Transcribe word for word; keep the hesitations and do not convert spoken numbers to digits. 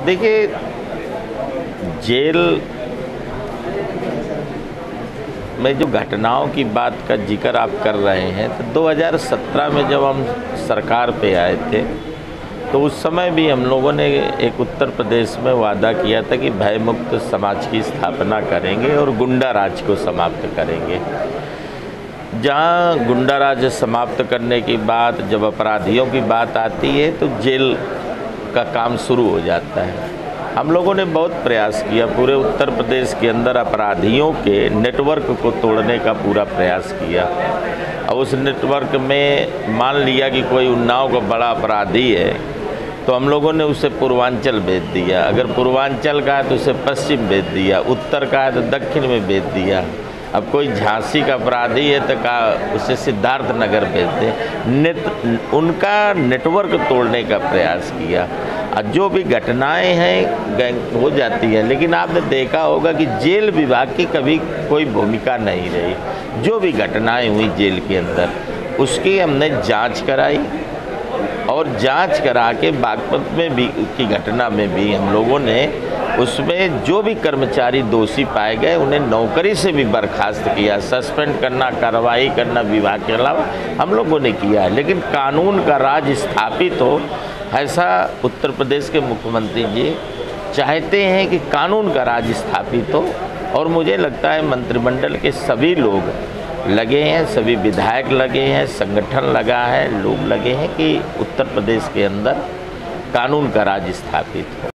देखिए, जेल में जो घटनाओं की बात का जिक्र आप कर रहे हैं, तो दो हज़ार सत्रह में जब हम सरकार पे आए थे तो उस समय भी हम लोगों ने एक उत्तर प्रदेश में वादा किया था कि भयमुक्त समाज की स्थापना करेंगे और गुंडा राज को समाप्त करेंगे। जहाँ गुंडा राज समाप्त करने की बात, जब अपराधियों की बात आती है तो जेल का काम शुरू हो जाता है। हम लोगों ने बहुत प्रयास किया, पूरे उत्तर प्रदेश के अंदर अपराधियों के नेटवर्क को तोड़ने का पूरा प्रयास किया। अब उस नेटवर्क में मान लिया कि कोई उन्नाव का बड़ा अपराधी है तो हम लोगों ने उसे पूर्वांचल भेज दिया, अगर पूर्वांचल का है तो उसे पश्चिम भेज दिया, उत्तर का है तो दक्षिण में भेज दिया। अब कोई झांसी का अपराधी है तो का उसे सिद्धार्थ नगर भेज दे। नेट उनका नेटवर्क तोड़ने का प्रयास किया। जो भी घटनाएं हैं हो जाती हैं, लेकिन आपने देखा होगा कि जेल विभाग की कभी कोई भूमिका नहीं रही। जो भी घटनाएं हुई जेल के अंदर, उसकी हमने जांच कराई और जांच करा के बागपत में भी की घटना में भी हम लोगों ने उसमें जो भी कर्मचारी दोषी पाए गए उन्हें नौकरी से भी बर्खास्त किया। सस्पेंड करना, कार्रवाई करना विभाग के अलावा हम लोगों ने किया है। लेकिन कानून का राज स्थापित हो, ऐसा उत्तर प्रदेश के मुख्यमंत्री जी चाहते हैं कि कानून का राज स्थापित हो। और मुझे लगता है मंत्रिमंडल के सभी लोग लगे हैं, सभी विधायक लगे हैं, संगठन लगा है, लोग लगे हैं कि उत्तर प्रदेश के अंदर कानून का राज स्थापित हो।